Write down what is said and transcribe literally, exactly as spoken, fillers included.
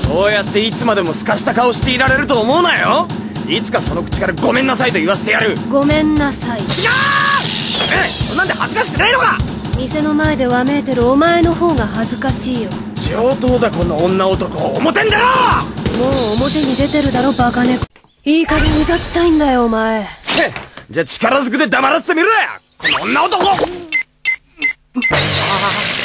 そうやっていつまでもすかした顔していられると思うなよ。いつかその口からごめんなさいと言わせてやる。 ごめんなさい。違う。 え、そんなんで恥ずかしくないのか。 店の前でわめいてるお前の方が恥ずかしいよ。 上等だこの女男。表に出ろ。 もう表に出てるだろバカ猫。いい加減うざったいんだよお前。 じゃあ力ずくで黙らせてみろやこの女男。